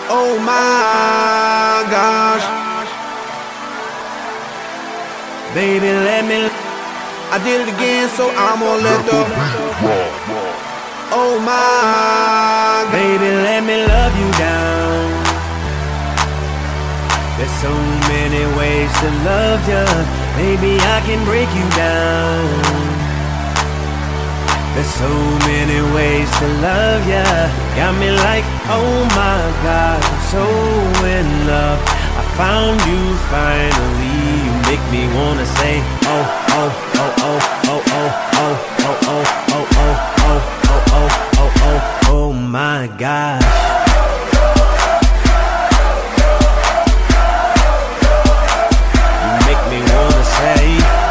Oh my gosh. Baby, let me. I did it again, so I'm gonna let the. Oh my. Baby, let me love you down. There's so many ways to love ya. Maybe I can break you down. There's so many ways to love ya. Got me like, oh my God, I'm so in love. I found you finally. You make me wanna say, oh, oh, oh, oh, oh, oh, oh, oh, oh, oh, oh, oh, oh, oh, oh, oh, oh my gosh. You make me wanna say,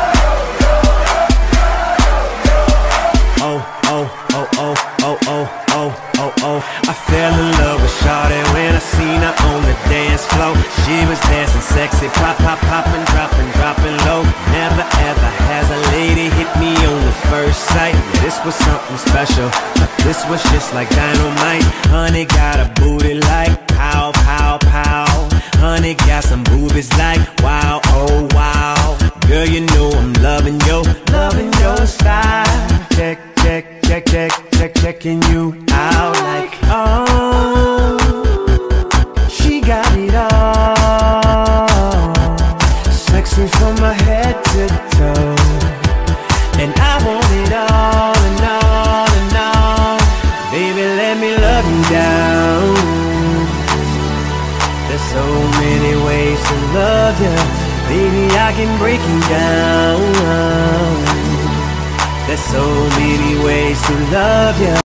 oh, oh, oh, oh, oh, oh, oh, oh, oh. I fell in love with Shawty when I seen her on the dance floor. She was dancing sexy, pop, pop, popping, dropping, dropping low. Never ever has a lady hit me on the first sight. Yeah, this was something special. This was just like dynamite. Honey got a booty like pow, pow, pow. Honey got some boobies like wow, oh wow. Girl, you know I'm loving your style. Check, check, check, check, check, checking you out like, oh, she got it all. Sexy from my head to toe. And I want it all and all and all. Baby, let me love you down. There's so many ways to love ya. Baby, I can break you down. There's so many ways to love ya.